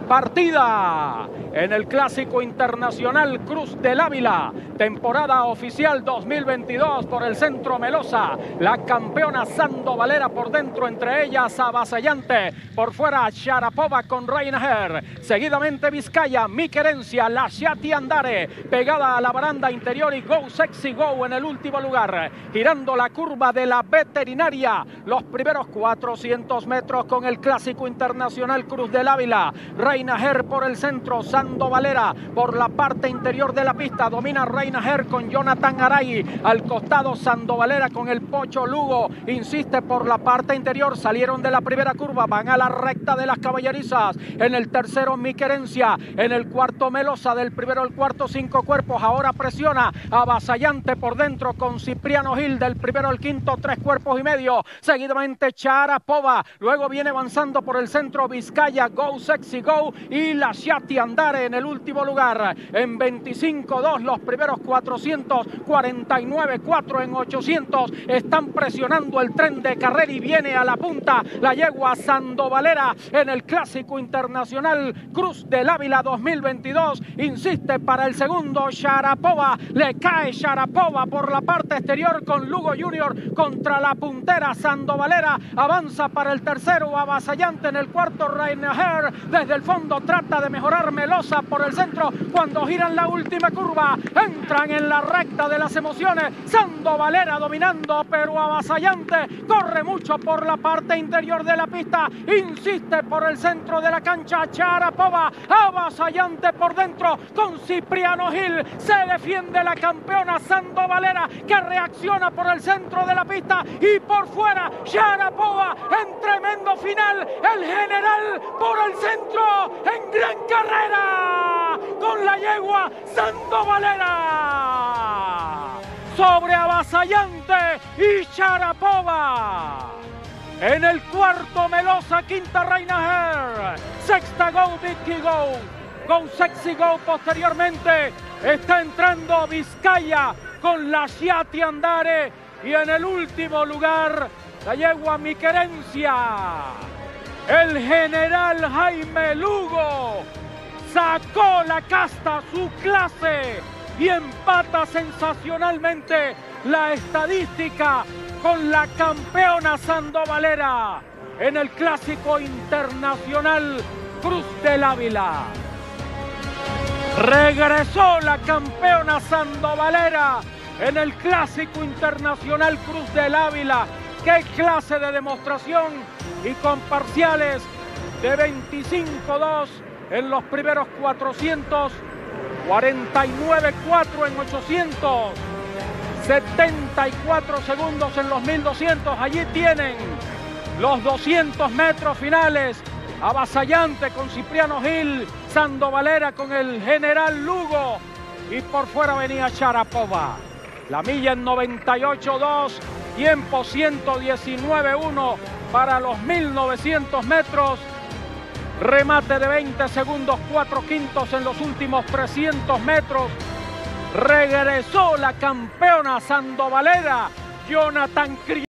partida en el Clásico Internacional Cruz del Ávila, temporada oficial 2022 por el Centro Melosa. La campeona Sando Valera por dentro, entre ellas avasallante, por fuera Sharapova con Reinaher, seguidamente Vizcaya, Mi Querencia, Lasciati Andare, pegada a la baranda interior y Go Sexy Go en el último lugar, girando la curva de la veterinaria, los primeros 400 metros con el Clásico Internacional Cruz del Ávila. Reinaher por el centro, Sando Valera por la parte interior de la pista, domina Reinaher con Jonathan Aray, al costado Sando Valera con el Pocho Lugo, insiste por la parte interior, salieron de la primera curva, van a la recta de las caballerizas, en el tercero Mi Querencia, en el cuarto Melosa, del primero al cuarto 5 cuerpos, ahora presiona avasallante por dentro con Cipriano Gil, del primero al quinto 3 cuerpos y medio, seguidamente Sharapova, luego viene avanzando por el centro Vizcaya, Go Sexy Go y Lasciati Andare en el último lugar, en 25-2 los primeros 400, 49-4 en 800, están presionando el tren de carrera y viene a la punta la yegua Sando Valera en el Clásico Internacional Cruz del Ávila 2022, insiste para el segundo Sharapova, le cae Sharapova por la parte exterior con Lugo Junior contra la puntera Sando Valera, avanza para el tercero avasallante, en el cuarto Reinaher, desde el fondo trata de mejorar Melosa por el centro, cuando giran la última curva, entran en la recta de las emociones, Sando Valera dominando pero avasallante, corre mucho por la parte interior de la pista, insiste por el centro de la cancha Sharapova, avasallante por dentro con Cipriano Gil, se defiende la campeona Sando Valera, que reacciona por el centro de la pista y por fuera Sharapova en tremendo final, el general por el centro en gran carrera con la yegua Sando Valera sobre avasallante y Sharapova. En el cuarto Melosa, quinta Reinaher, sexta Go Vicky Go, Go Sexy Go posteriormente, está entrando Vizcaya con Lasciati Andare y en el último lugar la yegua Mi Querencia. El general Jaime Lugo sacó la casta, su clase, y empata sensacionalmente la estadística con la campeona Sando Valera en el Clásico Internacional Cruz del Ávila. Regresó la campeona Sando Valera en el Clásico Internacional Cruz del Ávila. ¡Qué clase de demostración! Y con parciales de 25-2 en los primeros 400, 49-4 en 800, 74 segundos en los 1200. Allí tienen los 200 metros finales. Avasallante con Cipriano Gil, Sando Valera con el general Lugo y por fuera venía Sharapova. La milla en 98.2, tiempo 119.1 para los 1900 metros. Remate de 20 segundos, 4 quintos en los últimos 300 metros. Regresó la campeona Sando Valera, Jonathan